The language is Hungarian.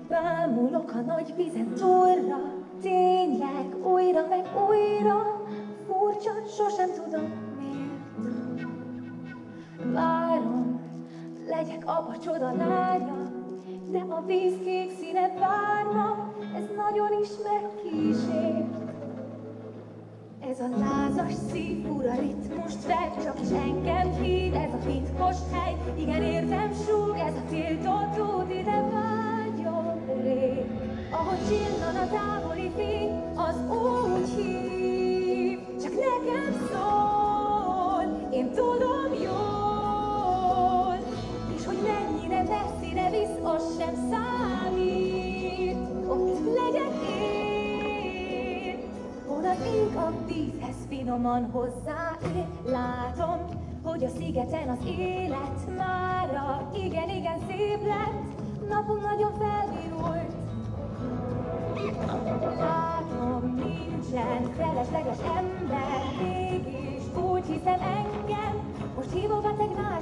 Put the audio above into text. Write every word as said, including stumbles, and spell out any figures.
Bámulok a nagy vizen túlra, tényleg újra meg újra, furcsa, sosem tudom miért. Várom, legyek apa csoda lánya, de a víz kék színe várna, ez nagyon is megkísér. Ez a lázas szív ura ritmust ver, csak is engem hív, ez a titkos hely, igen értem súg, ez a tiltott út, ide vágyom rég. Ahogy csillan a távoli fény, az úgy hív, csak nekem szól, én tudom jól, és hogy mennyire messzire visz, az sem számít, ott legyek én, hol az ég a vízhez finoman hozzáér. Látom, hogy a szigeten az élet mára igen, igen szép lett, napunk nagyon felvirult. Látom, nincsen felesleges ember, mégis úgy hiszem engem, most hívogat egy már.